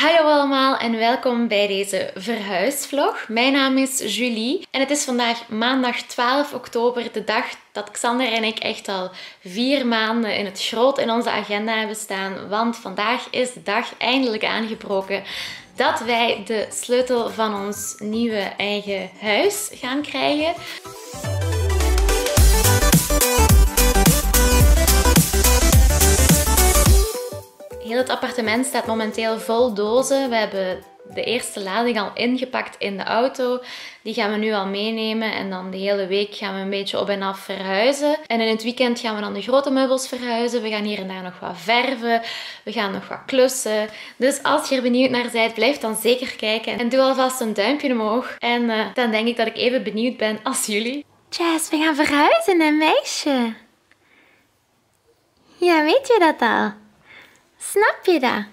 Hallo allemaal en welkom bij deze verhuisvlog. Mijn naam is Julie en het is vandaag maandag 12 oktober, de dag dat Xander en ik echt al 4 maanden in het groot in onze agenda hebben staan. Want vandaag is de dag eindelijk aangebroken dat wij de sleutel van ons nieuwe eigen huis gaan krijgen. Heel het appartement staat momenteel vol dozen. We hebben de eerste lading al ingepakt in de auto. Die gaan we nu al meenemen en dan de hele week gaan we een beetje op en af verhuizen. En in het weekend gaan we dan de grote meubels verhuizen. We gaan hier en daar nog wat verven. We gaan nog wat klussen. Dus als je er benieuwd naar bent, blijf dan zeker kijken. En doe alvast een duimpje omhoog. En dan denk ik dat ik even benieuwd ben als jullie. Jess, we gaan verhuizen, hè meisje? Ja, weet je dat al? Snap je dat?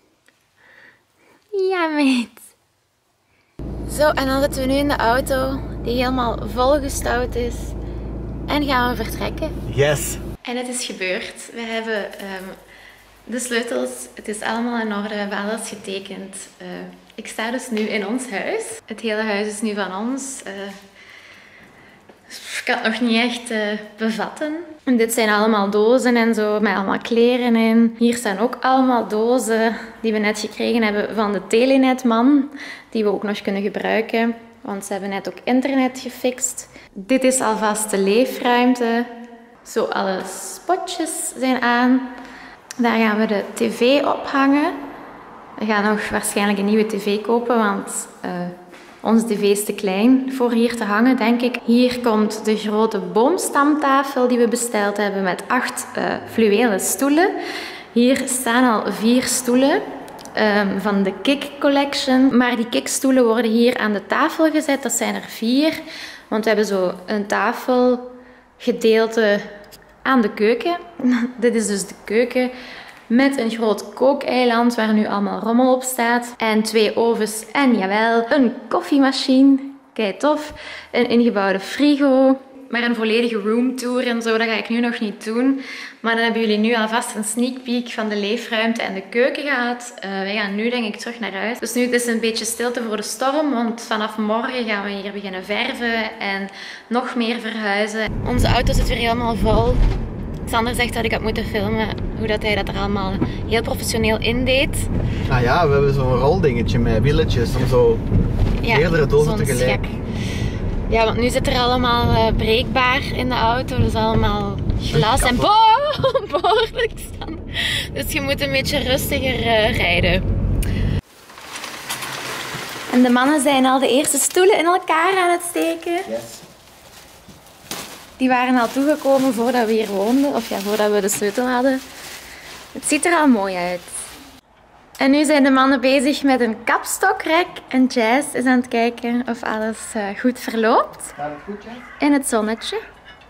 Ja, meid. Zo, en dan zitten we nu in de auto die helemaal volgestouwd is. En gaan we vertrekken. Yes! En het is gebeurd. We hebben de sleutels. Het is allemaal in orde. We hebben alles getekend. Ik sta dus nu in ons huis. Het hele huis is nu van ons. Ik kan het nog niet echt bevatten. En dit zijn allemaal dozen en zo, met allemaal kleren in. Hier staan ook allemaal dozen die we net gekregen hebben van de Telenetman. Die we ook nog kunnen gebruiken, want ze hebben net ook internet gefixt. Dit is alvast de leefruimte. Zo, alle spotjes zijn aan. Daar gaan we de tv ophangen. We gaan nog waarschijnlijk een nieuwe tv kopen, want onze tv is te klein voor hier te hangen, denk ik. Hier komt de grote boomstamtafel die we besteld hebben met 8 fluwelen stoelen. Hier staan al 4 stoelen van de Kik Collection. Maar die Kik stoelen worden hier aan de tafel gezet. Dat zijn er 4. Want we hebben zo een tafelgedeelte aan de keuken. Dit is dus de keuken. Met een groot kookeiland waar nu allemaal rommel op staat. En 2 ovens en jawel, een koffiemachine. Kijk tof. Een ingebouwde frigo. Maar een volledige roomtour en zo, dat ga ik nu nog niet doen. Maar dan hebben jullie nu alvast een sneak peek van de leefruimte en de keuken gehad. Wij gaan nu denk ik terug naar huis. Dus nu is het een beetje stilte voor de storm. Want vanaf morgen gaan we hier beginnen verven en nog meer verhuizen. Onze auto zit weer helemaal vol. Xander zegt dat ik had moeten filmen hoe dat hij dat er allemaal heel professioneel in deed. Nou ja, we hebben zo'n roldingetje met wieltjes om zo meerdere dozen tegelijk. Schek. Ja, want nu zit er allemaal breekbaar in de auto, dus allemaal glas en behoorlijk staan. Dus je moet een beetje rustiger rijden. En de mannen zijn al de eerste stoelen in elkaar aan het steken. Yes. Die waren al toegekomen voordat we hier woonden, of ja, voordat we de sleutel hadden. Het ziet er al mooi uit. En nu zijn de mannen bezig met een kapstokrek en Jess is aan het kijken of alles goed verloopt. Gaat het goed, Jess? In het zonnetje.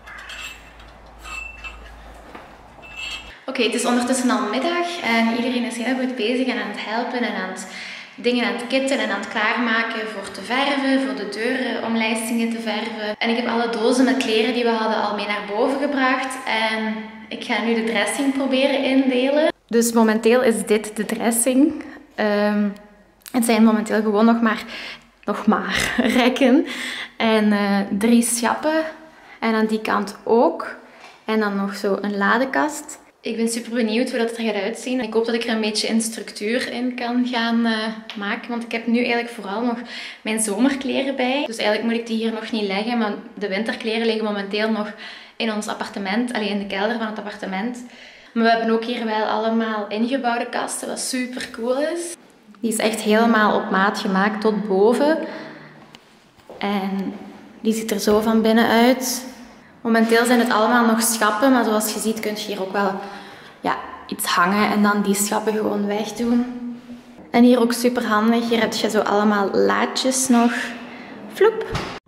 Oké, het is ondertussen al middag en iedereen is heel goed bezig en aan het helpen en aan het dingen aan het kitten en aan het klaarmaken voor te verven, voor de deurenomlijstingen te verven. En ik heb alle dozen met kleren die we hadden al mee naar boven gebracht. En ik ga nu de dressing proberen indelen. Dus momenteel is dit de dressing. Het zijn momenteel gewoon nog maar rekken. En 3 schappen. En aan die kant ook. En dan nog zo een ladekast. Ik ben super benieuwd hoe dat er gaat uitzien. Ik hoop dat ik er een beetje in structuur in kan gaan maken. Want ik heb nu eigenlijk vooral nog mijn zomerkleren bij. Dus eigenlijk moet ik die hier nog niet leggen. Maar de winterkleren liggen momenteel nog in ons appartement. Alleen in de kelder van het appartement. Maar we hebben ook hier wel allemaal ingebouwde kasten. Wat super cool is. Die is echt helemaal op maat gemaakt tot boven. En die ziet er zo van binnen uit. Momenteel zijn het allemaal nog schappen, maar zoals je ziet kun je hier ook wel iets hangen en dan die schappen gewoon wegdoen. En hier ook super handig, hier heb je zo allemaal laadjes nog. Vloep!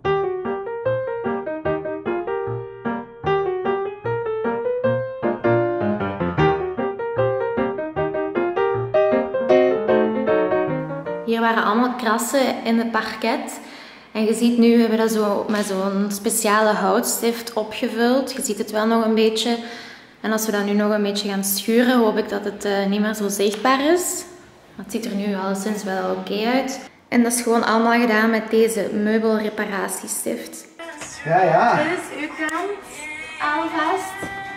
Hier waren allemaal krassen in het parket. En je ziet nu, we hebben dat zo met zo'n speciale houtstift opgevuld. Je ziet het wel nog een beetje. En als we dat nu nog een beetje gaan schuren, hoop ik dat het niet meer zo zichtbaar is. Het ziet er nu alleszins wel oké uit. En dat is gewoon allemaal gedaan met deze meubelreparatiestift. Ja. Dit is uw kant, alvast.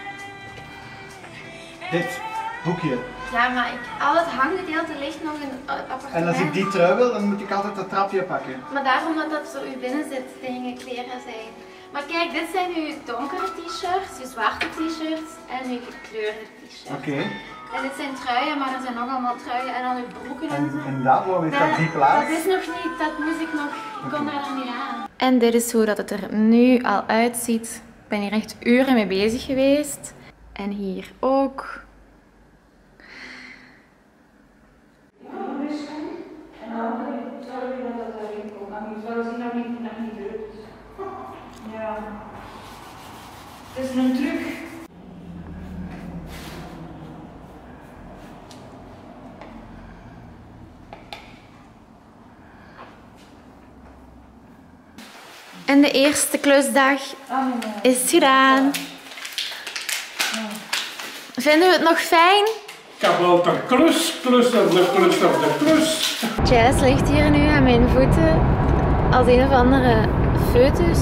Dit hoekje. Ja, maar al het hanggedeelte ligt nog in het appartement. En als ik die trui wil, dan moet ik altijd dat trapje pakken. Maar daarom dat dat zo uw binnenzit dingen kleren zijn. Maar kijk, dit zijn uw donkere t-shirts, uw zwarte t-shirts en uw gekleurde t-shirts. Oké. En dit zijn truien, maar er zijn nog allemaal truien en dan uw broeken en zo. En daarvoor is dat die plaats? Dat is nog niet, dat moest ik nog, ik kon daar nog niet aan. En dit is hoe dat het er nu al uitziet. Ik ben hier echt uren mee bezig geweest. En hier ook. En dan zou je dat erin komt. Dan zou ze nog niet drukt. Ja. Het is een truc. En de eerste klusdag is gedaan. Vinden we het nog fijn? Kabouter klus, klus op de klus op de klus. Jazz ligt hier nu aan mijn voeten als een of andere foetus.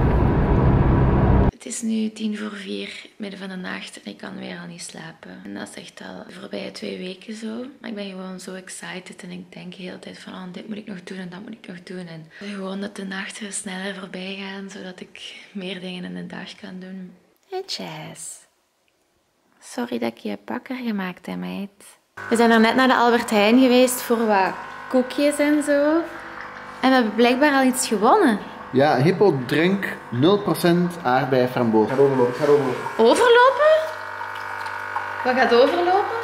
Het is nu 3:50, midden van de nacht en ik kan weer al niet slapen. En dat is echt al de voorbije 2 weken zo. Maar ik ben gewoon zo excited en ik denk de hele tijd van oh, dit moet ik nog doen en dat moet ik nog doen. En gewoon dat de nachten sneller voorbij gaan, zodat ik meer dingen in de dag kan doen. Hey Jazz. Sorry dat ik je bakker gemaakt heb, meid. We zijn er net naar de Albert Heijn geweest voor wat koekjes en zo. En we hebben blijkbaar al iets gewonnen. Ja, Hippo drink 0% aardbei framboos. Gaat overlopen. Overlopen? Wat gaat overlopen?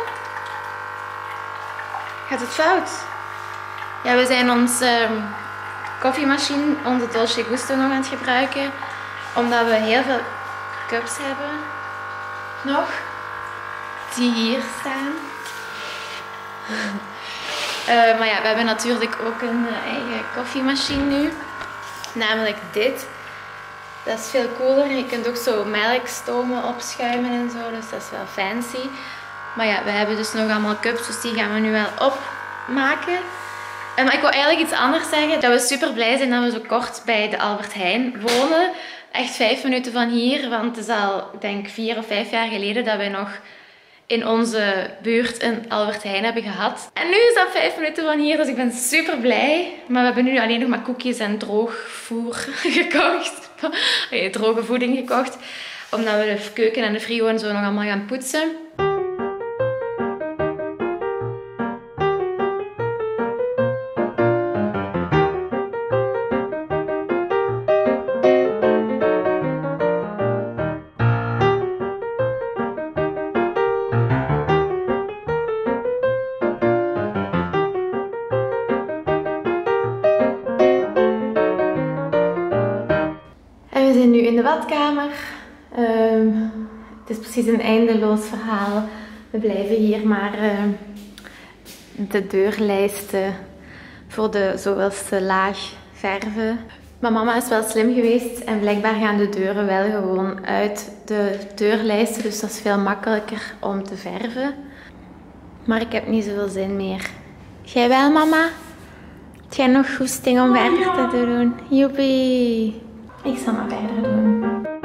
Gaat het fout? Ja, we zijn onze koffiemachine, onze Dolce Gusto nog aan het gebruiken. Omdat we heel veel cups hebben. Nog. Die hier staan. Maar ja, we hebben natuurlijk ook een eigen koffiemachine nu. Namelijk dit. Dat is veel cooler. Je kunt ook zo melkstomen opschuimen en zo. Dus dat is wel fancy. Maar ja, we hebben dus nog allemaal cups. Dus die gaan we nu wel opmaken. Maar ik wil eigenlijk iets anders zeggen. Dat we super blij zijn dat we zo kort bij de Albert Heijn wonen. Echt 5 minuten van hier. Want het is al, ik denk 4 of 5 jaar geleden dat wij nog in onze buurt een Albert Heijn hebben gehad. En nu is dat 5 minuten van hier, dus ik ben super blij. Maar we hebben nu alleen nog maar koekjes en droogvoer gekocht. Droge voeding gekocht. Omdat we de keuken en de frigo en zo nog allemaal gaan poetsen. We zijn nu in de badkamer. Het is precies een eindeloos verhaal. We blijven hier maar de deurlijsten voor de zoveelste laag verven. Maar mama is wel slim geweest en blijkbaar gaan de deuren wel gewoon uit de deurlijsten. Dus dat is veel makkelijker om te verven. Maar ik heb niet zoveel zin meer. Jij wel, mama? Heb jij nog goesting om verder te doen? Joepie! Ik zal maar verder doen.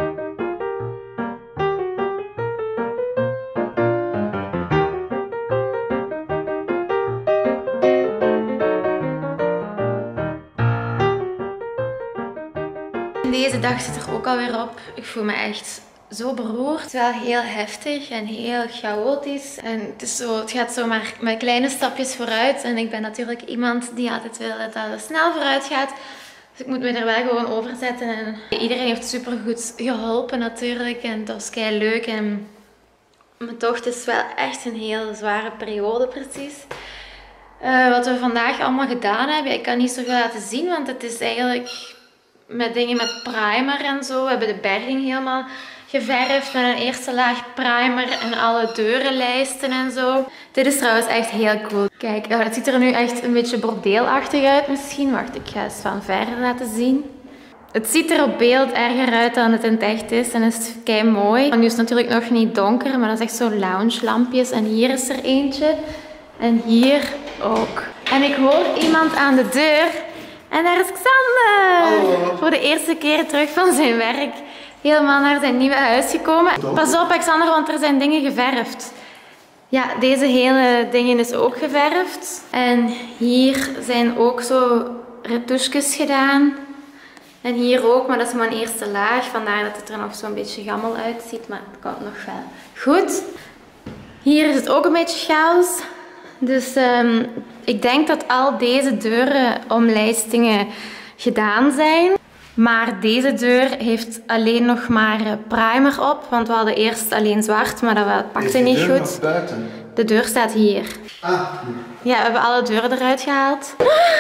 Deze dag zit er ook alweer op. Ik voel me echt zo beroerd. Het is wel heel heftig en heel chaotisch. En het gaat zo maar met kleine stapjes vooruit. En ik ben natuurlijk iemand die altijd wil dat alles snel vooruit gaat. Dus ik moet me er wel gewoon over zetten. En iedereen heeft super goed geholpen natuurlijk. En dat was kei leuk. En mijn dochter is wel echt een heel zware periode precies. Wat we vandaag allemaal gedaan hebben. Ik kan niet zoveel laten zien, want het is eigenlijk met dingen met primer en zo. We hebben de berging helemaal geverfd met een eerste laag primer en alle deurenlijsten en zo. Dit is trouwens echt heel cool. Kijk, het ziet er nu echt een beetje bordeelachtig uit misschien. Wacht, ik ga eens van verder laten zien. Het ziet er op beeld erger uit dan het in het echt is en is kei mooi. Nu is het natuurlijk nog niet donker, maar dat is echt zo lounge lampjes. En hier is er eentje. En hier ook. En ik hoor iemand aan de deur. En daar is Xander. Hallo. Voor de eerste keer terug van zijn werk. Helemaal naar zijn nieuwe huis gekomen. Pas op, Xander, want er zijn dingen geverfd. Ja, deze hele dingen is ook geverfd. En hier zijn ook zo retouches gedaan. En hier ook, maar dat is maar een eerste laag. Vandaar dat het er nog zo'n beetje gammel uitziet. Maar het komt nog wel goed. Hier is het ook een beetje chaos. Dus ik denk dat al deze deurenomlijstingen gedaan zijn. Maar deze deur heeft alleen nog maar primer op. Want we hadden eerst alleen zwart, maar dat pakte niet goed. Nog buiten? De deur staat hier. Ah. Ja, we hebben alle deuren eruit gehaald.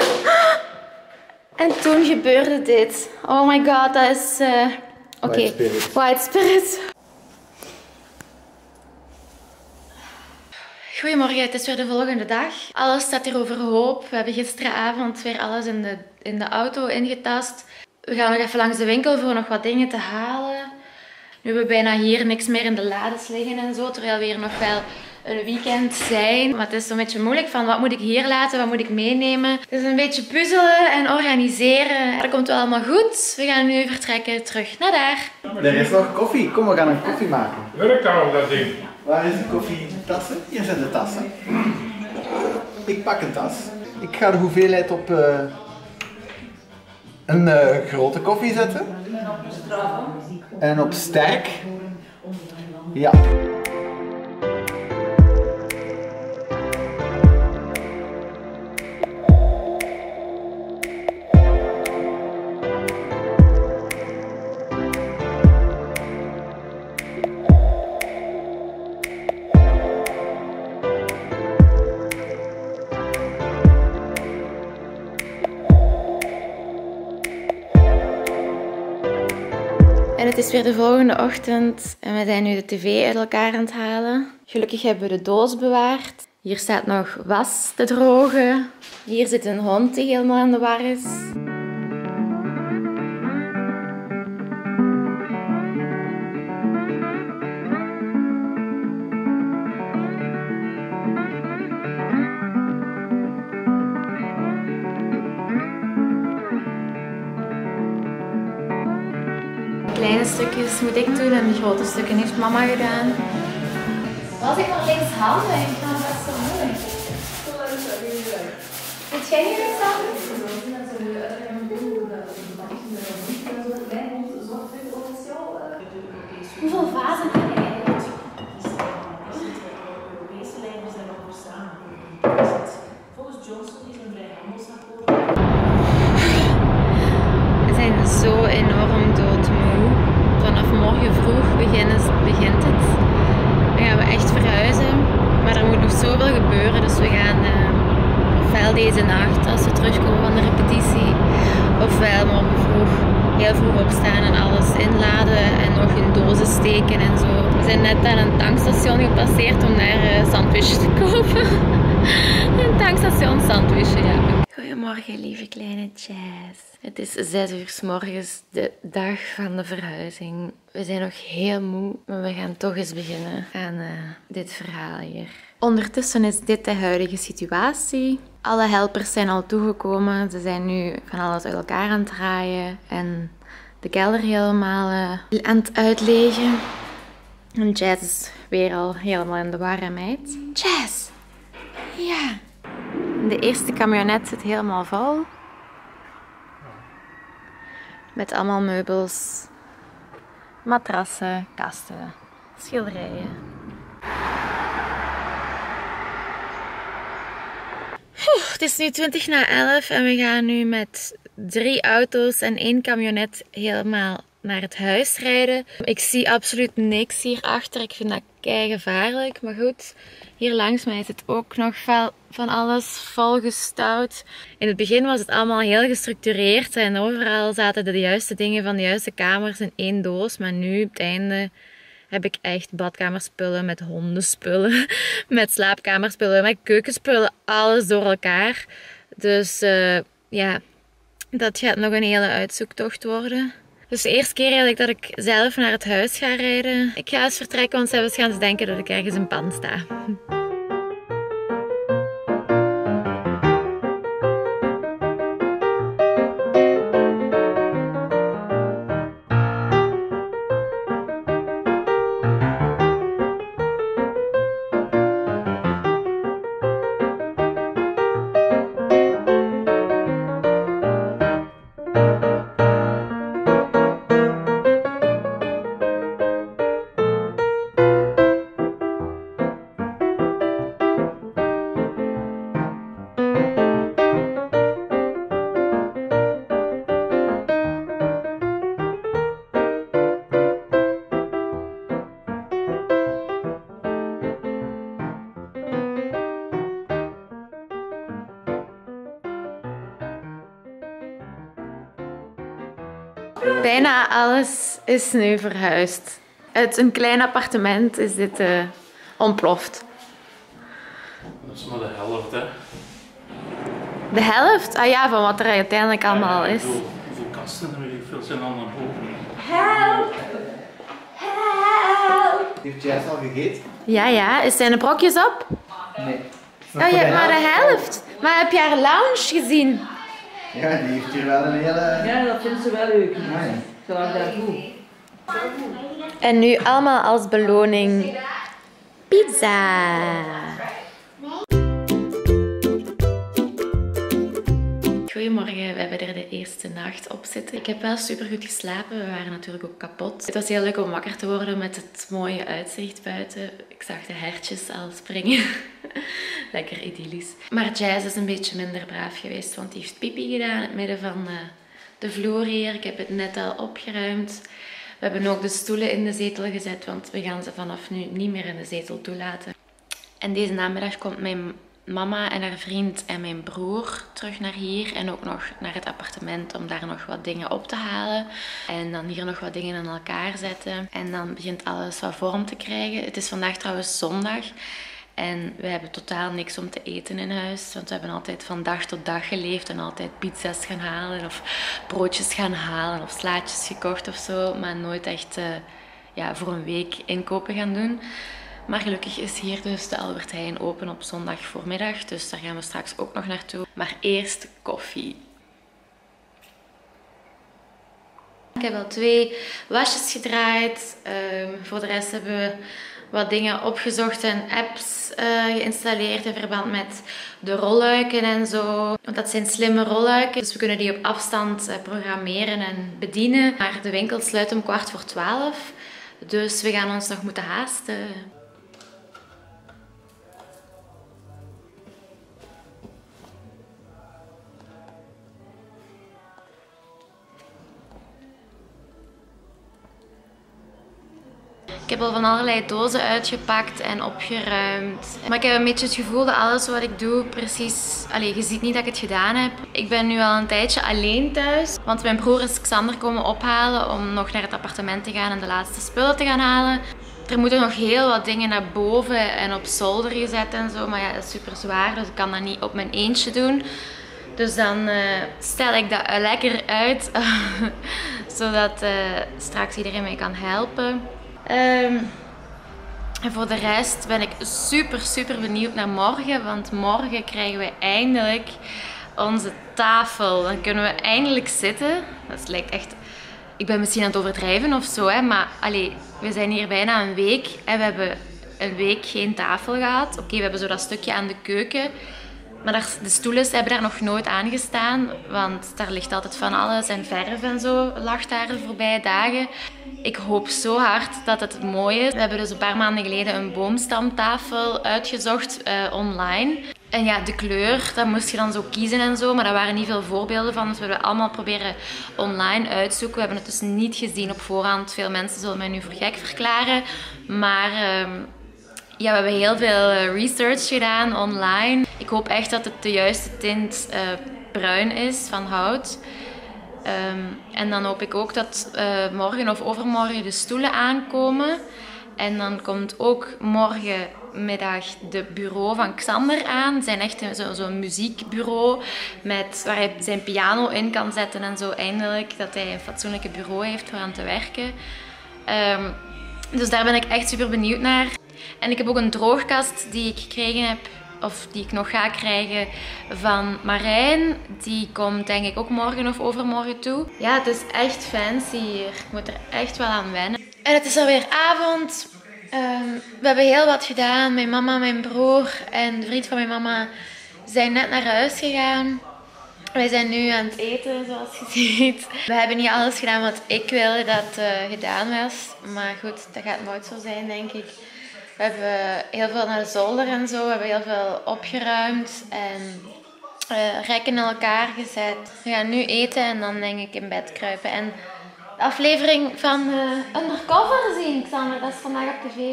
En toen gebeurde dit. Oh my god, dat is... Oké, White Spirit. White Spirit. Goedemorgen, het is weer de volgende dag. Alles staat hier overhoop. We hebben gisteravond weer alles in de auto ingetast. We gaan nog even langs de winkel voor nog wat dingen te halen. Nu hebben we bijna hier niks meer in de lades liggen en zo, terwijl we hier nog wel een weekend zijn. Maar het is zo'n beetje moeilijk van wat moet ik hier laten, wat moet ik meenemen. Het is een beetje puzzelen en organiseren. Dat komt wel allemaal goed. We gaan nu vertrekken terug naar daar. Er is nog koffie. Kom, we gaan een koffie maken. Werkt daar op dat ding? Waar is de koffietassen? Hier zijn de tassen. Ik pak een tas. Ik ga de hoeveelheid op een grote koffie zetten. En op sterk. Ja. En het is weer de volgende ochtend en we zijn nu de tv uit elkaar aan het halen. Gelukkig hebben we de doos bewaard. Hier staat nog was te drogen. Hier zit een hond die helemaal aan de war is. Kleine stukjes moet ik doen en de grote stukken heeft mama gedaan. Was ik maar linkshandig? Ik kan best wel moeilijk. Weet jij niet linkshandig? Hoeveel vazen heb je eigenlijk? Europese lijnen zijn nog verstaan. Volgens Johnson is een vrijhandelsakkoord. We zijn zo enorm doodmoe. Vanaf morgen vroeg begint het. Dan gaan we echt verhuizen. Maar er moet nog zoveel gebeuren. Dus we gaan ofwel deze nacht als we terugkomen van de repetitie. Ofwel morgen vroeg heel vroeg opstaan en alles inladen en nog in dozen steken en zo. We zijn net aan een tankstation gepasseerd om daar sandwiches te kopen. Een tankstation sandwiches, ja. Goedemorgen, lieve kleine Jazz. Het is 6 uur 's morgens, de dag van de verhuizing. We zijn nog heel moe, maar we gaan toch eens beginnen aan dit verhaal hier. Ondertussen is dit de huidige situatie. Alle helpers zijn al toegekomen. Ze zijn nu van alles uit elkaar aan het draaien en de kelder helemaal aan het uitlegen. En Jazz is weer al helemaal in de war, meid. Jazz! Ja! De eerste camionet zit helemaal vol. Met allemaal meubels, matrassen, kasten, schilderijen. Het is nu 11:20 en we gaan nu met 3 auto's en 1 camionet helemaal naar het huis rijden. Ik zie absoluut niks hierachter. Ik vind dat keigevaarlijk. Maar goed, hier langs mij is het ook nog van alles volgestouwd. In het begin was het allemaal heel gestructureerd en overal zaten de juiste dingen van de juiste kamers in 1 doos. Maar nu, op het einde, heb ik echt badkamerspullen met hondenspullen, met slaapkamerspullen, met keukenspullen, alles door elkaar. Dus ja, dat gaat nog een hele uitzoektocht worden. Dus de eerste keer eigenlijk dat ik zelf naar het huis ga rijden. Ik ga eens vertrekken, want zelfs gaan ze denken dat ik ergens in pand sta. Bijna alles is nu verhuisd. Uit een klein appartement is dit ontploft. Dat is maar de helft, hè. De helft? Ah ja, van wat er uiteindelijk allemaal is. Hoeveel kasten er weer? Veel zijn al naar boven. Help! Help! Heeft Jazz al gegeten? Ja. Zijn de brokjes op? Nee. Oh, je hebt maar de helft. Maar heb je haar lounge gezien? Ja, die heeft hier wel een hele... Ja, dat vindt ze wel leuk. Amai. Zolang daar goed. En nu allemaal als beloning pizza. Goedemorgen, we hebben er de eerste nacht op zitten. Ik heb wel super goed geslapen, we waren natuurlijk ook kapot. Het was heel leuk om wakker te worden met het mooie uitzicht buiten. Ik zag de hertjes al springen. Lekker idyllisch. Maar Jazz is een beetje minder braaf geweest, want die heeft pipi gedaan in het midden van de vloer hier. Ik heb het net al opgeruimd. We hebben ook de stoelen in de zetel gezet, want we gaan ze vanaf nu niet meer in de zetel toelaten. En deze namiddag komt mijn mama en haar vriend en mijn broer terug naar hier en ook nog naar het appartement om daar nog wat dingen op te halen. En dan hier nog wat dingen aan elkaar zetten. En dan begint alles wat vorm te krijgen. Het is vandaag trouwens zondag. En we hebben totaal niks om te eten in huis. Want we hebben altijd van dag tot dag geleefd en altijd pizza's gaan halen of broodjes gaan halen of slaatjes gekocht of zo. Maar nooit echt voor een week inkopen gaan doen. Maar gelukkig is hier dus de Albert Heijn open op zondag voormiddag. Dus daar gaan we straks ook nog naartoe. Maar eerst koffie. Ik heb al 2 wasjes gedraaid. Voor de rest hebben we wat dingen opgezocht en apps geïnstalleerd in verband met de rolluiken en zo. Want dat zijn slimme rolluiken, dus we kunnen die op afstand programmeren en bedienen. Maar de winkel sluit om 11:15. Dus we gaan ons nog moeten haasten. Ik heb al van allerlei dozen uitgepakt en opgeruimd. Maar ik heb een beetje het gevoel dat alles wat ik doe precies... je ziet niet dat ik het gedaan heb. Ik ben nu al een tijdje alleen thuis. Want mijn broer is Xander komen ophalen om nog naar het appartement te gaan en de laatste spullen te gaan halen. Er moeten nog heel wat dingen naar boven en op zolder gezet en zo. Maar ja, dat is super zwaar, dus ik kan dat niet op mijn eentje doen. Dus dan stel ik dat lekker uit. Zodat straks iedereen mij kan helpen. En voor de rest ben ik super benieuwd naar morgen. Want morgen krijgen we eindelijk onze tafel. Dan kunnen we eindelijk zitten. Dat lijkt echt... Ik ben misschien aan het overdrijven of zo. Hè, maar we zijn hier bijna een week. En we hebben een week geen tafel gehad. Oké, we hebben zo dat stukje aan de keuken. Maar de stoelen hebben daar nog nooit aan gestaan. Want daar ligt altijd van alles. En verf en zo lag daar de voorbije dagen. Ik hoop zo hard dat het mooi is. We hebben dus een paar maanden geleden een boomstamtafel uitgezocht online. En ja, de kleur, dat moest je dan zo kiezen en zo. Maar daar waren niet veel voorbeelden van. Dus we hebben allemaal proberen online uitzoeken. We hebben het dus niet gezien op voorhand. Veel mensen zullen mij nu voor gek verklaren. Maar... we hebben heel veel research gedaan online. Ik hoop echt dat het de juiste tint bruin is van hout. En dan hoop ik ook dat morgen of overmorgen de stoelen aankomen. En dan komt ook morgenmiddag de bureau van Xander aan. Het zijn echt zo'n muziekbureau waar hij zijn piano in kan zetten en zo. Eindelijk dat hij een fatsoenlijke bureau heeft voor aan te werken. Dus daar ben ik echt super benieuwd naar. En ik heb ook een droogkast die ik gekregen heb, of die ik nog ga krijgen, van Marijn. Die komt denk ik ook morgen of overmorgen toe. Ja, het is echt fancy hier. Ik moet er echt wel aan wennen. En het is alweer avond. We hebben heel wat gedaan. Mijn mama, mijn broer en de vriend van mijn mama zijn net naar huis gegaan. Wij zijn nu aan het eten, zoals je ziet. We hebben niet alles gedaan wat ik wilde dat gedaan was. Maar goed, dat gaat nooit zo zijn, denk ik. We hebben heel veel naar de zolder en zo. We hebben heel veel opgeruimd en rekken in elkaar gezet. We gaan nu eten en dan denk ik in bed kruipen. En de aflevering van Undercover zien, Xander. Dat is vandaag op tv.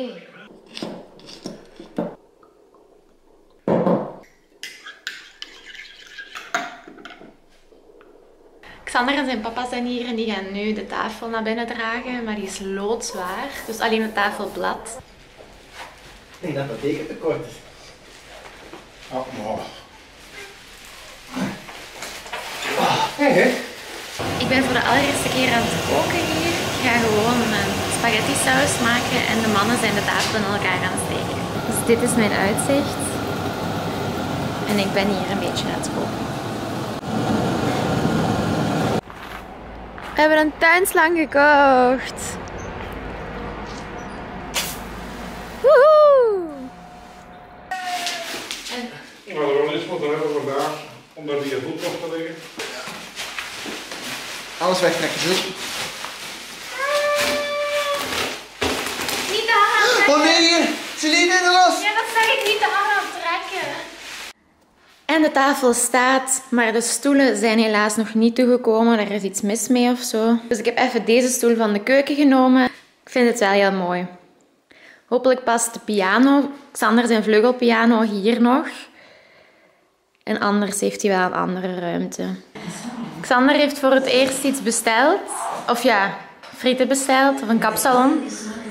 Xander en zijn papa zijn hier en die gaan nu de tafel naar binnen dragen, maar die is loodzwaar. Dus alleen het tafelblad. Ik denk dat dat teken te kort is. Oh, oh. Hey. Ik ben voor de allereerste keer aan het koken hier. Ik ga gewoon spaghetti saus maken en de mannen zijn de tafel in elkaar aan het steken. Dus dit is mijn uitzicht. En ik ben hier een beetje aan het koken. We hebben een tuinslang gekocht. Woehoe! Nou, de is wat we hebben vandaag, om daar die voet op te leggen. Alles wegtrekken, zo. Niet de hand aan Oh nee, hier! Celine, in de los! Ja, dat zeg ik, niet de hand aan trekken. En de tafel staat, maar de stoelen zijn helaas nog niet toegekomen. Er is iets mis mee of zo. Dus ik heb even deze stoel van de keuken genomen. Ik vind het wel heel mooi. Hopelijk past de piano, Xander zijn vleugelpiano, hier nog. En anders heeft hij wel een andere ruimte. Xander heeft voor het eerst iets besteld. Of ja, frieten besteld. Of een kapsalon.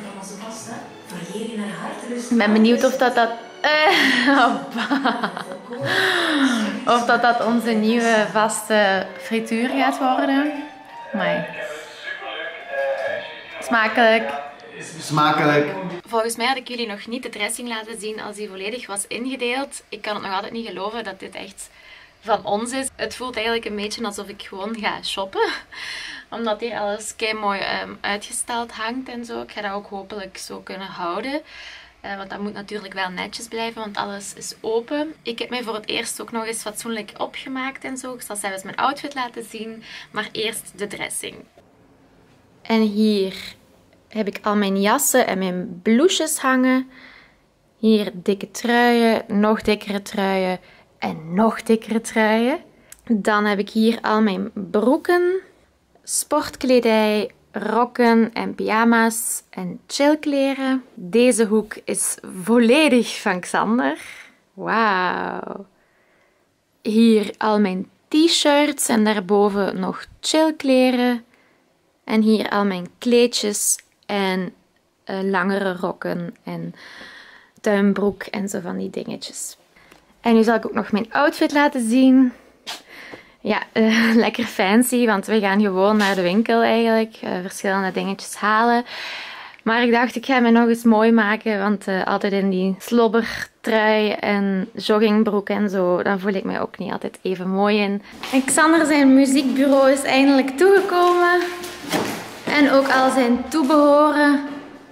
Ik ben benieuwd of dat... Of dat onze nieuwe vaste frituur gaat worden. Maar smakelijk. Smakelijk. Volgens mij had ik jullie nog niet de dressing laten zien als die volledig was ingedeeld. Ik kan het nog altijd niet geloven dat dit echt van ons is. Het voelt eigenlijk een beetje alsof ik gewoon ga shoppen. Omdat hier alles keimooi uitgestald hangt en zo. Ik ga dat ook hopelijk zo kunnen houden. Want dat moet natuurlijk wel netjes blijven, want alles is open. Ik heb mij voor het eerst ook nog eens fatsoenlijk opgemaakt en zo. Ik zal zelfs mijn outfit laten zien, maar eerst de dressing. En hier heb ik al mijn jassen en mijn blouses hangen. Hier dikke truien, nog dikkere truien en nog dikkere truien. Dan heb ik hier al mijn broeken, sportkledij, rokken en pyjama's en chillkleren. Deze hoek is volledig van Xander. Wauw. Hier al mijn t-shirts en daarboven nog chillkleren. En hier al mijn kleedjes en langere rokken en tuinbroek en zo van die dingetjes. En nu zal ik ook nog mijn outfit laten zien. Ja, lekker fancy, want we gaan gewoon naar de winkel eigenlijk. Verschillende dingetjes halen. Maar ik dacht, ik ga me nog eens mooi maken, want altijd in die slobbertrui en joggingbroek en zo, dan voel ik mij ook niet altijd even mooi in. En Xander zijn muziekbureau is eindelijk toegekomen. En ook al zijn toebehoren.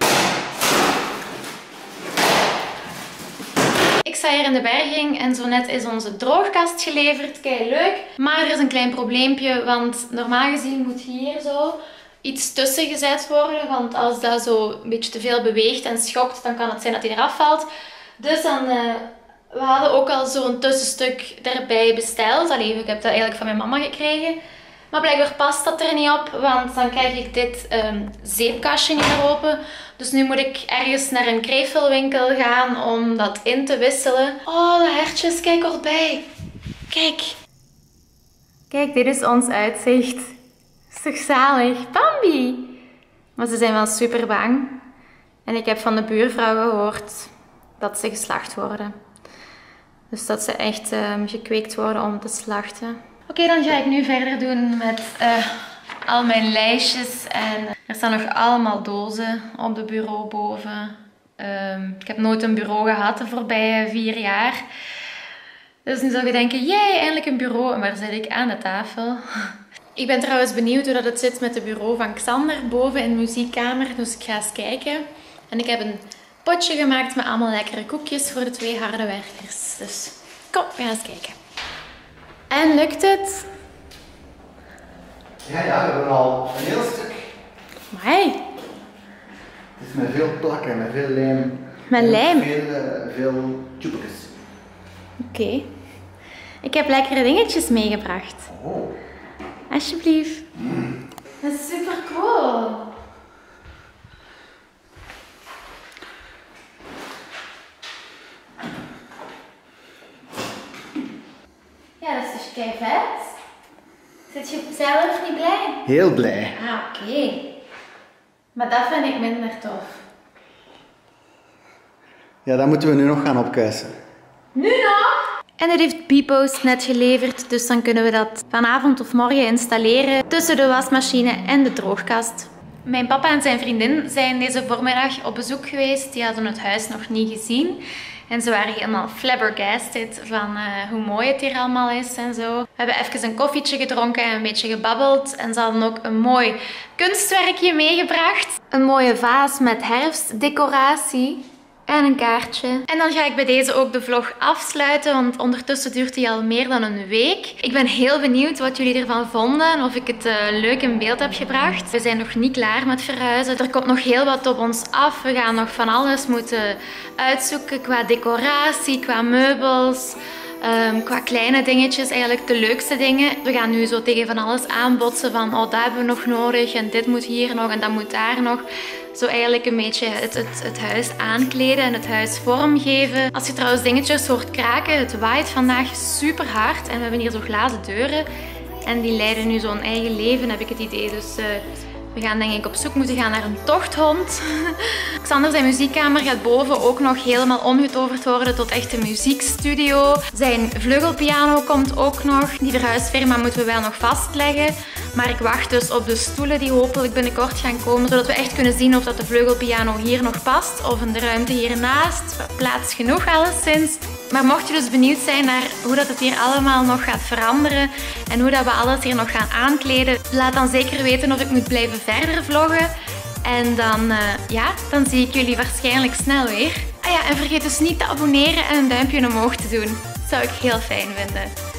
Ik sta hier in de berging en zo net is onze droogkast geleverd. Kei leuk. Maar er is een klein probleempje, want normaal gezien moet hier zo iets tussen gezet worden. Want als dat zo een beetje te veel beweegt en schokt, dan kan het zijn dat hij eraf valt. Dus dan, we hadden ook al zo'n tussenstuk erbij besteld. Allee, ik heb dat eigenlijk van mijn mama gekregen. Maar blijkbaar past dat er niet op, want dan krijg ik dit zeepkastje niet meer open. Dus nu moet ik ergens naar een kreeftelwinkel gaan om dat in te wisselen. Oh, de hertjes, kijk erbij. Kijk. Kijk, dit is ons uitzicht. Is toch zalig? Bambi! Maar ze zijn wel super bang. En ik heb van de buurvrouw gehoord dat ze geslacht worden. Dus dat ze echt gekweekt worden om te slachten. Oké, dan ga ik nu verder doen met al mijn lijstjes. En er staan nog allemaal dozen op de bureau boven. Ik heb nooit een bureau gehad de voorbije 4 jaar. Dus nu zou je denken, jee, eindelijk een bureau. En waar zit ik? Aan de tafel. Ik ben trouwens benieuwd hoe dat het zit met het bureau van Xander boven in de muziekkamer. Dus ik ga eens kijken. En ik heb een potje gemaakt met allemaal lekkere koekjes voor de 2 harde werkers. Dus kom, we gaan eens kijken. En lukt het? Ja, we hebben al een heel stuk. Amai. Het is met veel plakken, met veel lijm. Met lijm? Veel tjoepjes. Oké. Ik heb lekkere dingetjes meegebracht. Oh. Alsjeblieft. Dat is super cool. Ja, dat is echt kei vet. Zit je zelf niet blij? Heel blij. Ah, oké. Maar dat vind ik minder tof. Ja, dat moeten we nu nog gaan opkuisen. Nu nog? En het heeft Bipost net geleverd, dus dan kunnen we dat vanavond of morgen installeren tussen de wasmachine en de droogkast. Mijn papa en zijn vriendin zijn deze voormiddag op bezoek geweest. Die hadden het huis nog niet gezien. En ze waren helemaal flabbergasted van hoe mooi het hier allemaal is en zo. We hebben even een koffietje gedronken en een beetje gebabbeld. En ze hadden ook een mooi kunstwerkje meegebracht. Een mooie vaas met herfstdecoratie. En een kaartje. En dan ga ik bij deze ook de vlog afsluiten, want ondertussen duurt die al meer dan een week. Ik ben heel benieuwd wat jullie ervan vonden, of ik het leuk in beeld heb gebracht. We zijn nog niet klaar met verhuizen. Er komt nog heel wat op ons af. We gaan nog van alles moeten uitzoeken qua decoratie, qua meubels. Qua kleine dingetjes, eigenlijk de leukste dingen. We gaan nu zo tegen van alles aanbotsen van oh, dat hebben we nog nodig en dit moet hier nog en dat moet daar nog. Zo eigenlijk een beetje het huis aankleden en het huis vormgeven. Als je trouwens dingetjes hoort kraken, het waait vandaag super hard en we hebben hier zo glazen deuren. En die leiden nu zo'n eigen leven, heb ik het idee. Dus we gaan denk ik op zoek moeten gaan naar een tochthond. Xander zijn muziekkamer gaat boven ook nog helemaal omgetoverd worden tot echt een muziekstudio. Zijn vleugelpiano komt ook nog. Die verhuisfirma moeten we wel nog vastleggen. Maar ik wacht dus op de stoelen die hopelijk binnenkort gaan komen. Zodat we echt kunnen zien of dat de vleugelpiano hier nog past. Of in de ruimte hiernaast. Plaats genoeg alleszins. Maar mocht je dus benieuwd zijn naar hoe dat het hier allemaal nog gaat veranderen. En hoe dat we alles hier nog gaan aankleden. Laat dan zeker weten of ik moet blijven verder vloggen. En dan zie ik jullie waarschijnlijk snel weer. Ah ja, en vergeet dus niet te abonneren en een duimpje omhoog te doen. Dat zou ik heel fijn vinden.